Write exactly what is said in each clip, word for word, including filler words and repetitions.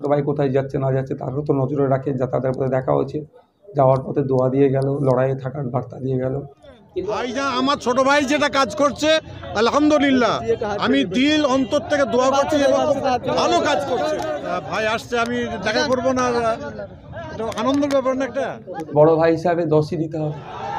ছোটো ভাই কোথায় যাচ্ছে না যাচ্ছে তারও তো নজরে রাখে। যাতায়াতের পথে দেখা হয়েছে, যাওয়ার পথে দোয়া দিয়ে গেল, লড়াইয়ে থাকার বার্তা দিয়ে গেল। ভাইজান আমার ছোট ভাই যেটা কাজ করছে আলহামদুলিল্লাহ আমি দিল অন্তর থেকে দোয়া করছি এবং ভালো কাজ করছে। ভাই আসছে, আমি দেখা করবো না, এটা আনন্দের ব্যাপার না একটা। বড় ভাই হিসাবে দশই দিতে হবে।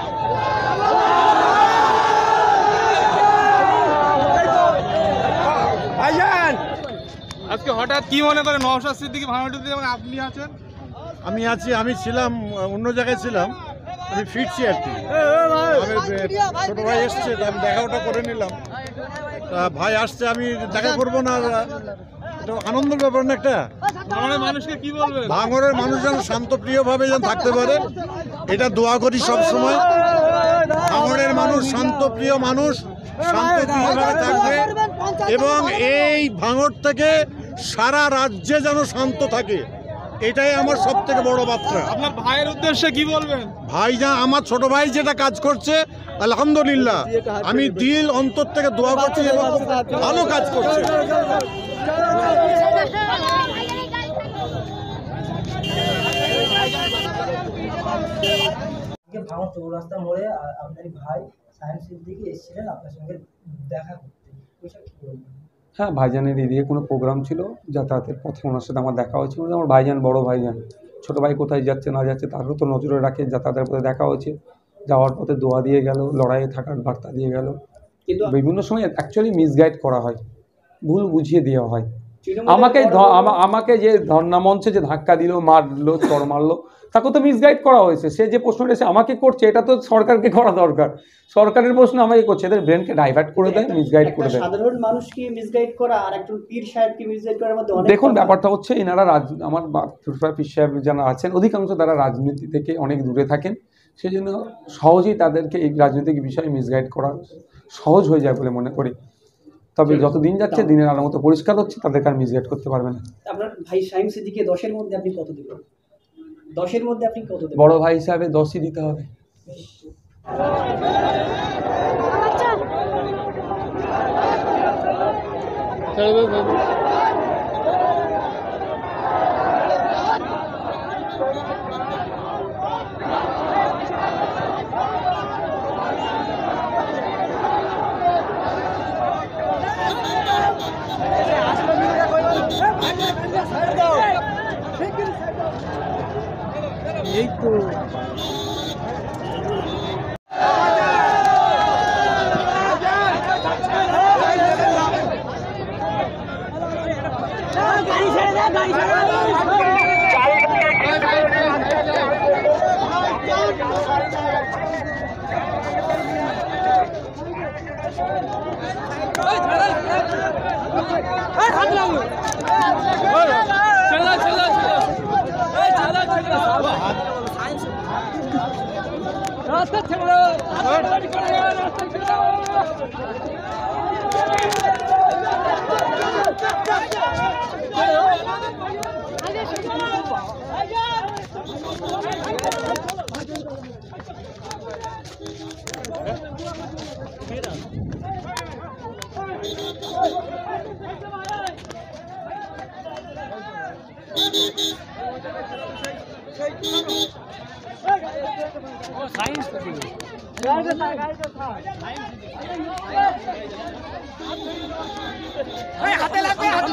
ভাইজান আজকে হঠাৎ কি মনে করে নওশাদ সিদ্দিকী ভাঙড়াটিতে এবং আপনি আছেন? আমি আছি, আমি ছিলাম অন্য জায়গায় ছিলাম, আমি ফিরছি আর কি। আমি ছোট ভাই এসছে, আমি দেখা ওটা করে নিলাম। ভাই আসছে, আমি দেখা করবো না, এটা আনন্দের ব্যাপার না একটা। ভাঙড়ের মানুষকে কি বলবেন? ভাঙড়ের মানুষ যেন শান্তপ্রিয়ভাবে যেন থাকতে পারে, এটা দোয়া করি সব সময়। ভাঙড়ের মানুষ শান্তপ্রিয় মানুষ, শান্তপ্রিয়ভাবে থাকবে এবং এই ভাঙড় থেকে সারা রাজ্যে যেন শান্ত থাকে, এটাই আমার সব থেকে বড় বার্তা। আপনার ভাইয়ের উদ্দেশ্যে কি বলবেন? ভাইজান আমার ছোট ভাই যেটা কাজ করছে আলহামদুলিল্লাহ আমি দিল অন্তর থেকে দোয়া করছি এবং ভালো কাজ করছে। ভাঙড় চৌরাস্তা মোড়ে আপনার ভাই সায়েম সিদ্দিকী এসেছিলেন আপনার সঙ্গে দেখা করতে, হ্যাঁ, ভাইজানের এদিকে কোনো প্রোগ্রাম ছিল, যাতায়াতের পথে ওনার সাথে আমার দেখা হয়েছিল। আমার ভাইজান বড় ভাইজান, ছোটো ভাই কোথায় যাচ্ছে না যাচ্ছে তারও তো নজরে রাখে। যাতায়াতের পথে দেখা হয়েছে, যাওয়ার পথে দোয়া দিয়ে গেল, লড়াইয়ে থাকার বার্তা দিয়ে গেল। কিন্তু বিভিন্ন সময় অ্যাকচুয়ালি মিসগাইড করা হয়, ভুল বুঝিয়ে দেওয়া হয়। আমাকে আমাকে যে ধর্ণা মঞ্চে যে ধাক্কা দিল, মারলো, চর মারলো, তাকে তো মিসগাইড করা হয়েছে। সে যে প্রশ্নটা এসে আমাকে করছে, এটা তো সরকারকে করা দরকার। সরকারের প্রশ্ন আমাকে করছে, এদের ব্রেনকে ডাইভার্ট করে দেয়, মিসগাইড করে দেয়। সাধারণ মানুষকে মিসগাইড করা আর একজন পীর সাহেবকে মিসগাইড করার মধ্যে অনেক। দেখুন, ব্যাপারটা হচ্ছে এনারা রাজ আমার পীর সাহেব যারা আছেন অধিকাংশ তারা রাজনীতি থেকে অনেক দূরে থাকেন, সেই জন্য সহজেই তাদেরকে এই রাজনৈতিক বিষয়ে মিসগাইড করা সহজ হয়ে যায় বলে মনে করি। তবে যত দিন যাচ্ছে, দিনের আলো মতো পরিষ্কার হচ্ছে, তাদেরকে আর মিসগাইড করতে পারবে না। আপনার ভাই সায়েম সিদ্দিকী দশের মধ্যে আপনি কত দেবেন? দশের মধ্যে আপনি কত দেবেন? বড় ভাই হিসাবে দশই দিতে হবে। এই তো গাড়ি ছেড়ে দাও, গাড়ি ছেড়ে দাও। রাস্তা ছেড়ে দাও, রাস্তা ছেড়ে দাও। সায়েন্স গাড়িতে থাক, গাড়িতে থাক। এই হাতে লাগবে, হাতে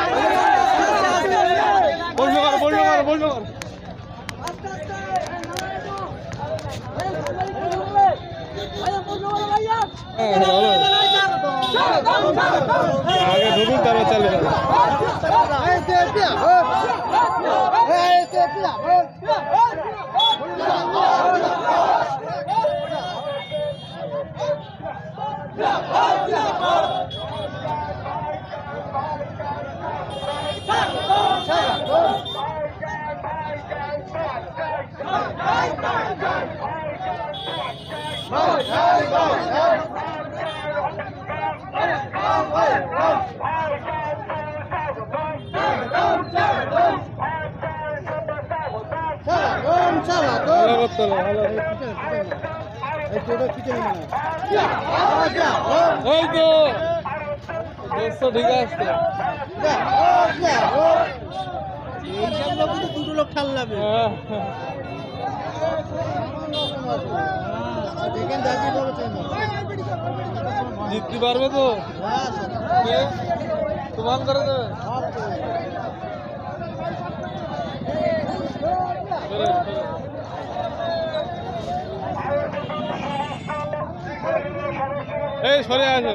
বলবো কর, বলবো কর, বলবো কর। আস্তে আস্তে এই সামনে কি হবে? আরে বলবো কর ভাইয়া। হ্যাঁ, ভালো। আগে ঢুকুন, তারপর চালু করো। এই তে পিয়া, এই তে পিয়া। ভালো করতে হবে, ভালো। এই তো দোস্ত ঠিক আছে। দুটো লোক ঠাল লাগবে জিততে পারবে তো তোমার করে দেবে এই সরে আসো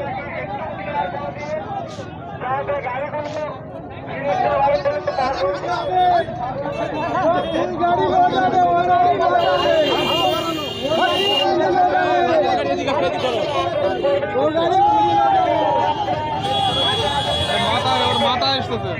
মাথায় ওর মাথা আসতেছে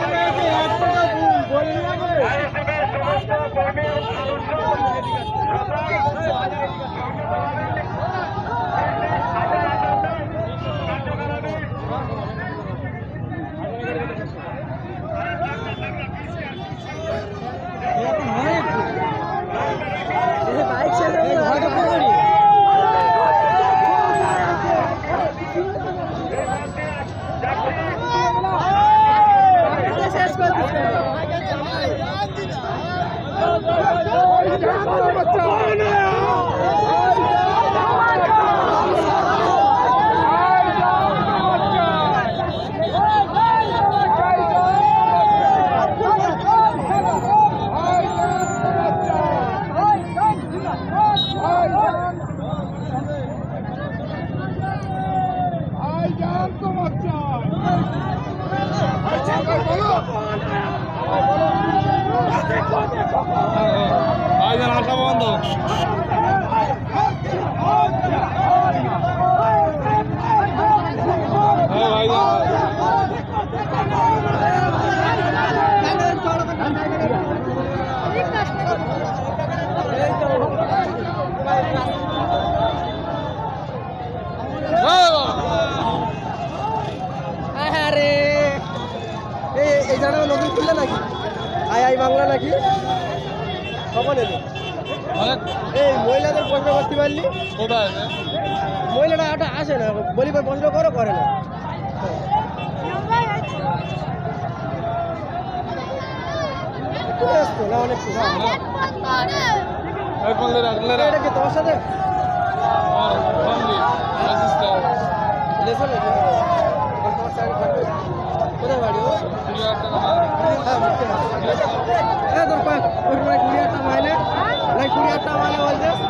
ভাইজান আসা বন্ধ আরে এই এই জায়গাটা নতুন খুললে নাকি আই আই বাংলা নাকি কখন এলো এই মহিলাদের প্রশ্ন করতে পারলি কোথায় আছে মহিলাটা একটা আসে না বলি প্রশ্ন করো করে না আসতো না অনেক এটা কি তোমার সাথে কোথায় বাড়ি ও হ্যাঁ তোর কুড়ি আটটা মাইনে কুড়ি আটটা মাইনে বলছে